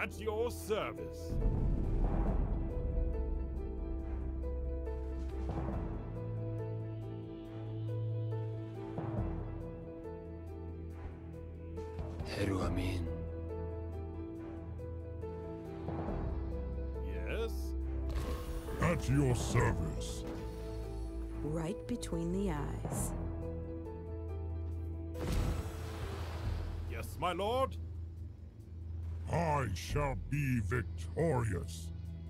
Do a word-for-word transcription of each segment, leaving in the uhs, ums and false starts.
At your service. Heru Amin. Yes? At your service. Right between the eyes. Yes, my lord? I shall be victorious.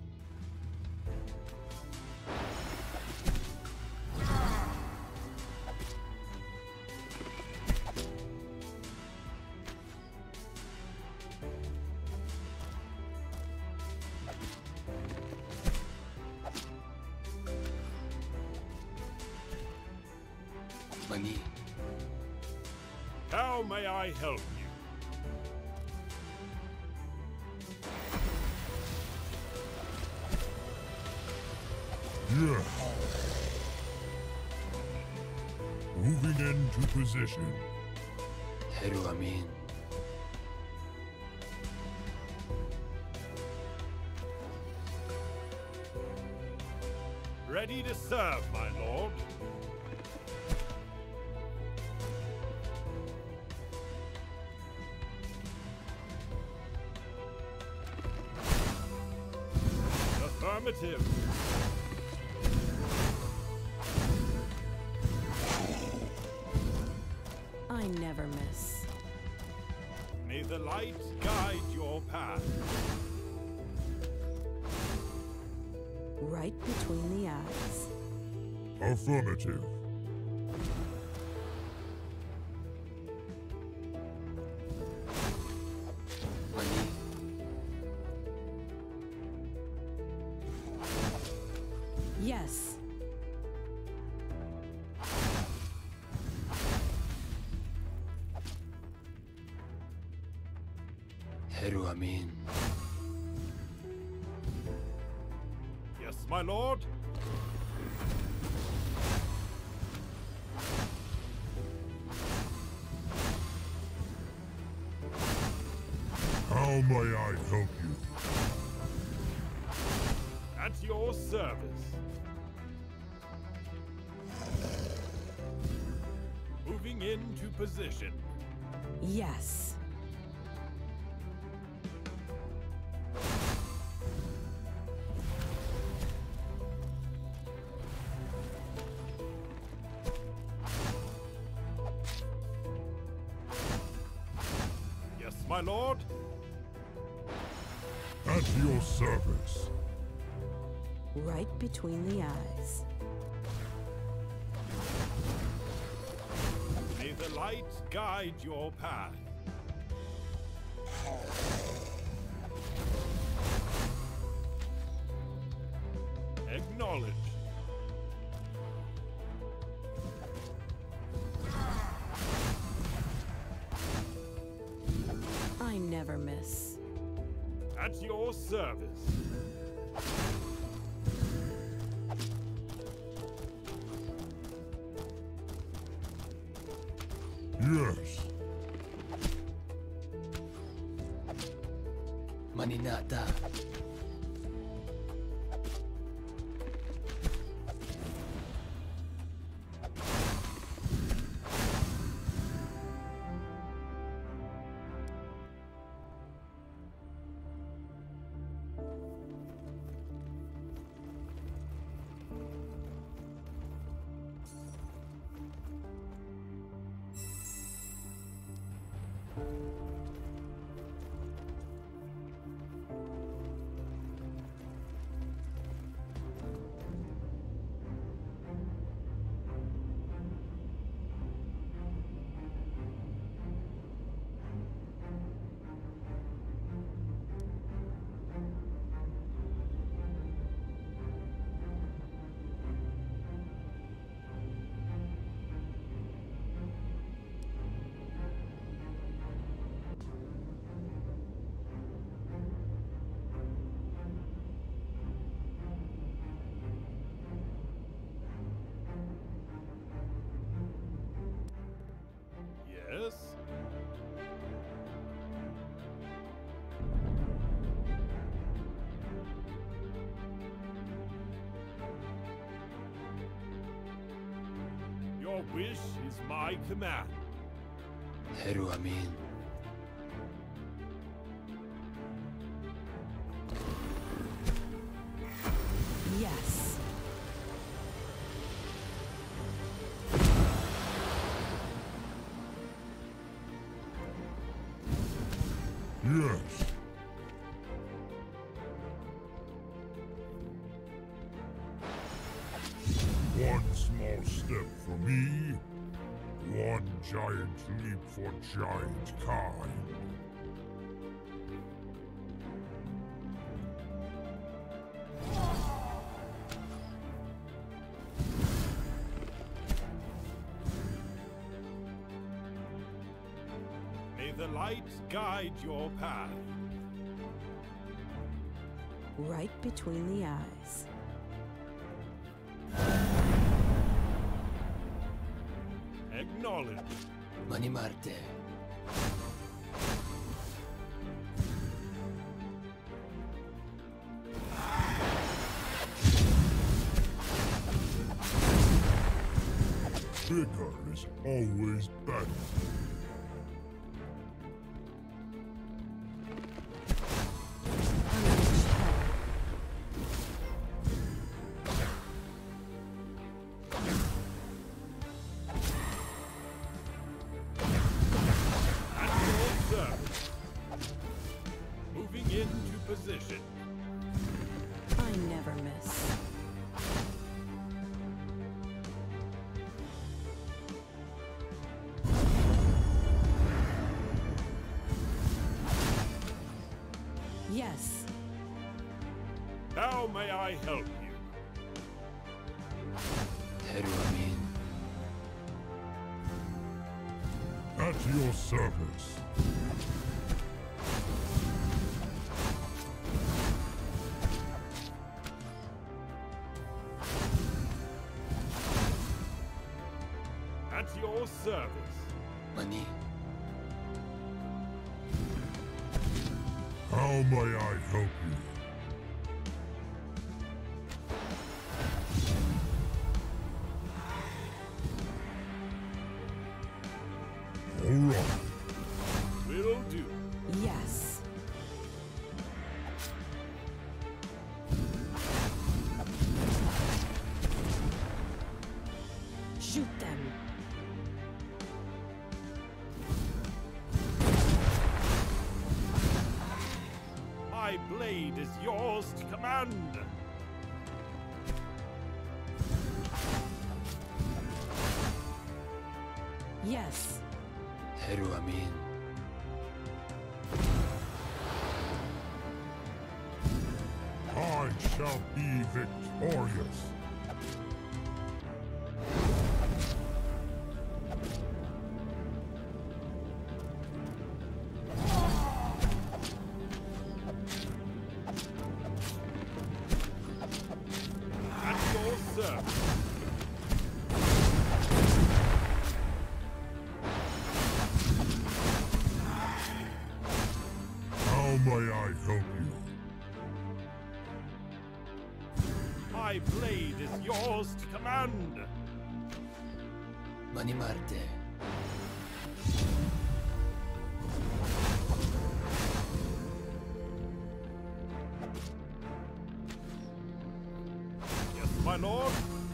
Mani. How may I help you? Yes. Moving into position. Heru Amin. Ready to serve, my lord. Affirmative. I never miss. May the light guide your path. Right between the eyes. Affirmative. Mani. Yes. Heru Amin. Yes, my lord? How may I help you? At your service. Moving into position. Yes. Yes, my lord? At your service. Right between the eyes. May the light guide your path. Acknowledge. I never miss. At your service. Yes. Maninata. wish is my command. Heru Amin. Yes. Yes. One small step for me, one giant leap for giant kind. May the light guide your path. Right between the eyes. Acknowledge. Mani Marte. Bigger is always better. Unleash hell. At your service. Moving into position. I never miss. Yes. How may I help you? Heru Amin. At your service. At your service. Mani. How may I help you? All right. Will do. Yes. Shoot them. My blade is yours to command. Yes. Heru Amin. I shall be victorious. At your service. How may I help you? My blade is yours to command. Mani Marte. Yes, my lord.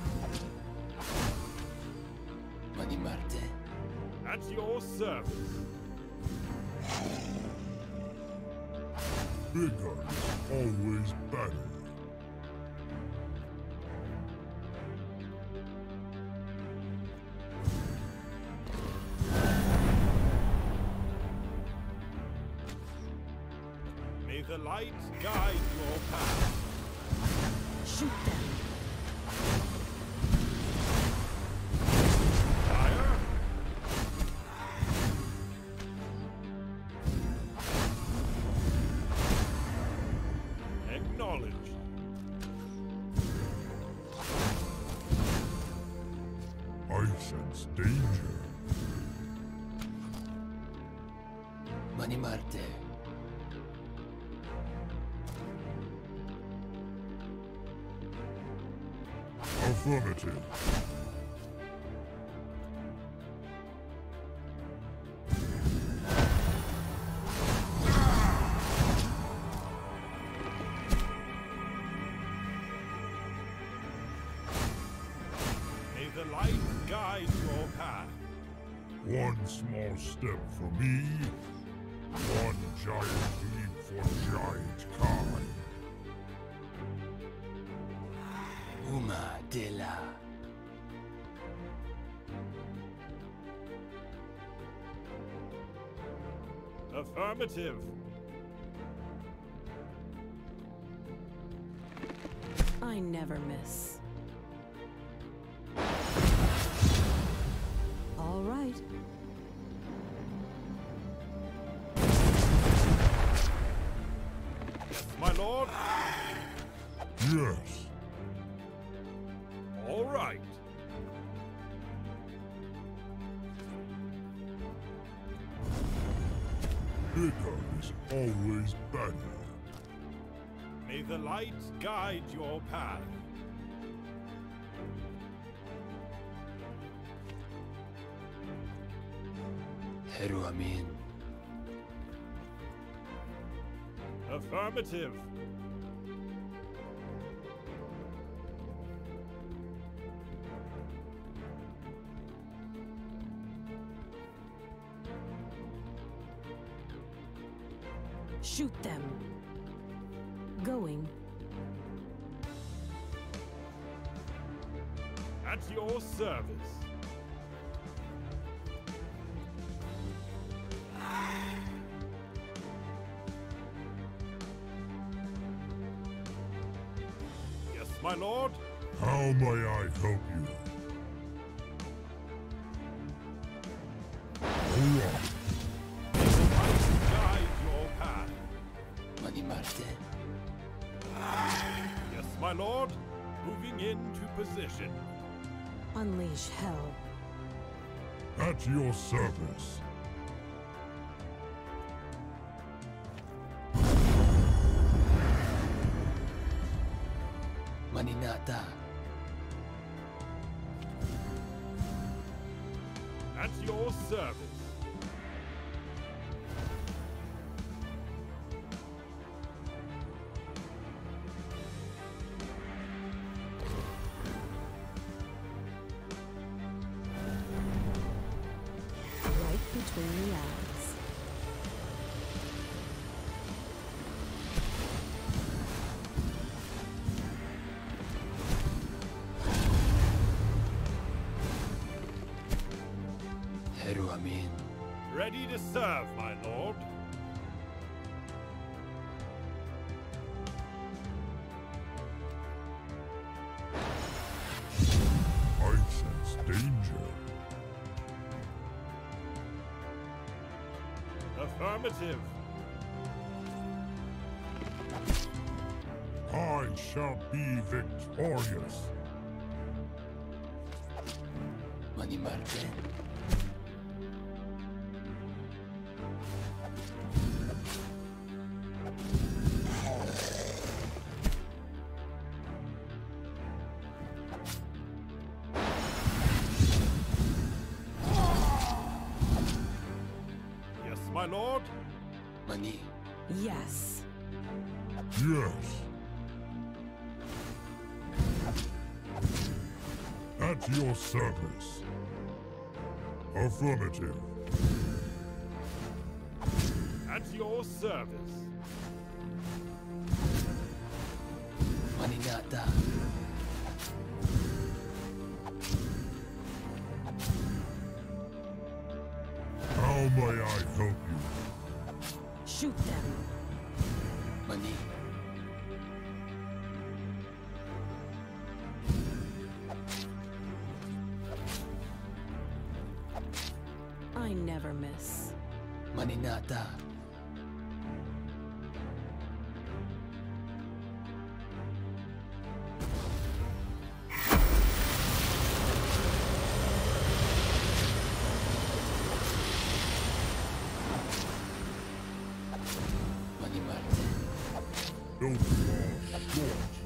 Mani Marte. At your service. Bigger is always better. May the light guide your path. Shoot them. Fire. Acknowledged. I sense danger. Mani Marte. Affirmative. One small step for me, one giant leap for Giant Kai. Uma Dela. Affirmative. I never miss. All right. Yes, my lord. Yes. All right. Bigger is always better. May the light guide your path. Heru Amin. Affirmative. Shoot them. Going. At your service. Yes, my lord. How may I help you? Alright. Guide your path. Mani Marte. Yes, my lord. Moving into position. Unleash hell. At your service. Maninata. At your service. Right between the eyes. Heru Amin. Ready to serve, my lord. I sense danger. Affirmative. I shall be victorious. Mani Marte. Yes, my lord. Mani. Yes. Yes. At your service. Affirmative. At your service. Maninata. How may I help you? Shoot them. Mani. I never miss. Maninata. Mani Marte. Don't fall short.